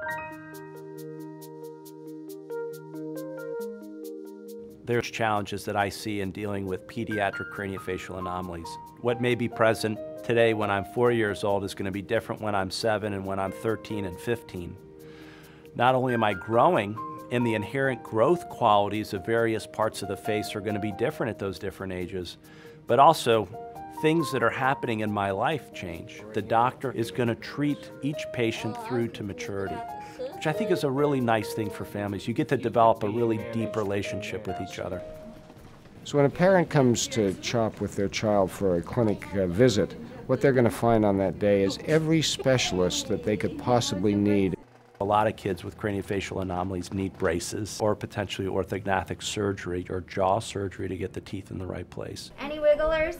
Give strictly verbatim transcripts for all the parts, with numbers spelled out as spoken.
There's challenges that I see in dealing with pediatric craniofacial anomalies. What may be present today when I'm four years old is going to be different when I'm seven and when I'm thirteen and fifteen. Not only am I growing, and the inherent growth qualities of various parts of the face are going to be different at those different ages, but also things that are happening in my life change. The doctor is going to treat each patient through to maturity, which I think is a really nice thing for families. You get to develop a really deep relationship with each other. So when a parent comes to CHOP with their child for a clinic uh, visit, what they're going to find on that day is every specialist that they could possibly need. A lot of kids with craniofacial anomalies need braces or potentially orthognathic surgery or jaw surgery to get the teeth in the right place. Any wigglers?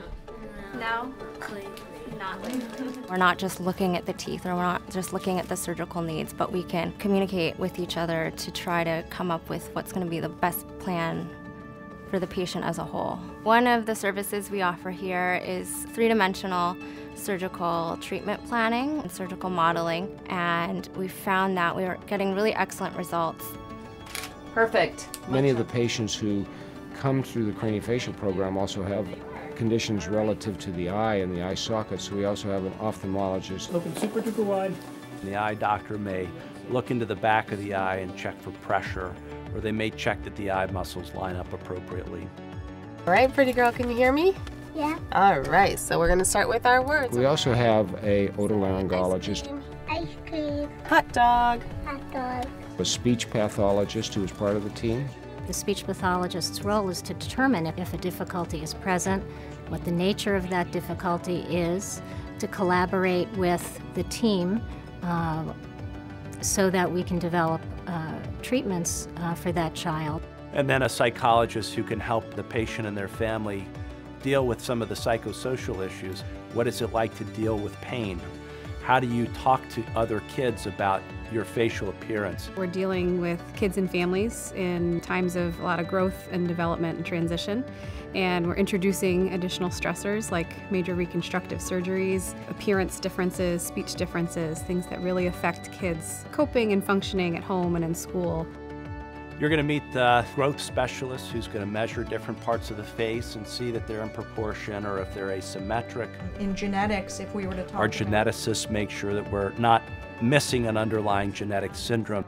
No? Not. We're not just looking at the teeth, or we're not just looking at the surgical needs, but we can communicate with each other to try to come up with what's going to be the best plan for the patient as a whole. One of the services we offer here is three-dimensional surgical treatment planning and surgical modeling, and we found that we were getting really excellent results. Perfect. Many of the patients who come through the craniofacial program also have conditions relative to the eye and the eye socket, so we also have an ophthalmologist. Open super duper wide. The eye doctor may look into the back of the eye and check for pressure, or they may check that the eye muscles line up appropriately. All right, pretty girl, can you hear me? Yeah. All right, so we're going to start with our words. We also have a otolaryngologist, Ice cream. Hot dog. Hot dog. a speech pathologist who is part of the team. The speech pathologist's role is to determine if a difficulty is present, what the nature of that difficulty is, to collaborate with the team uh, so that we can develop uh, treatments uh, for that child. And then a psychologist who can help the patient and their family deal with some of the psychosocial issues. What is it like to deal with pain? How do you talk to other kids about your facial appearance? We're dealing with kids and families in times of a lot of growth and development and transition, and we're introducing additional stressors like major reconstructive surgeries, appearance differences, speech differences, things that really affect kids coping and functioning at home and in school. You're going to meet the growth specialist who's going to measure different parts of the face and see that they're in proportion or if they're asymmetric. In genetics, if we were to talk Our about geneticists make sure that we're not missing an underlying genetic syndrome.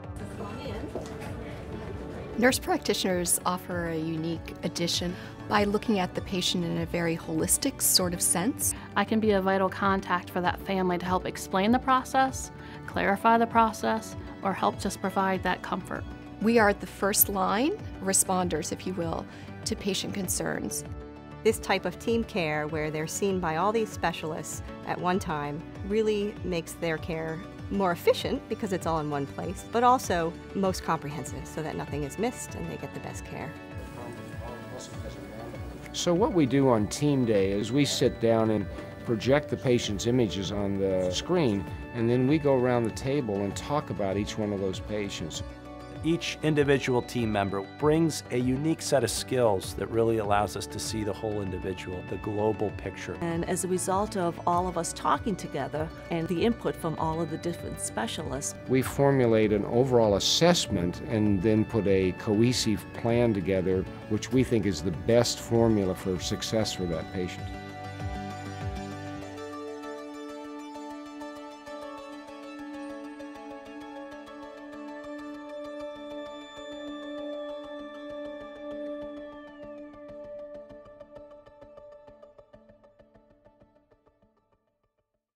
Nurse practitioners offer a unique addition by looking at the patient in a very holistic sort of sense. I can be a vital contact for that family to help explain the process, clarify the process, or help just provide that comfort. We are the first line responders, if you will, to patient concerns. This type of team care, where they're seen by all these specialists at one time, really makes their care more efficient because it's all in one place, but also most comprehensive so that nothing is missed and they get the best care. So what we do on team day is we sit down and project the patient's images on the screen, and then we go around the table and talk about each one of those patients. Each individual team member brings a unique set of skills that really allows us to see the whole individual, the global picture. And as a result of all of us talking together and the input from all of the different specialists, we formulate an overall assessment and then put a cohesive plan together, which we think is the best formula for success for that patient.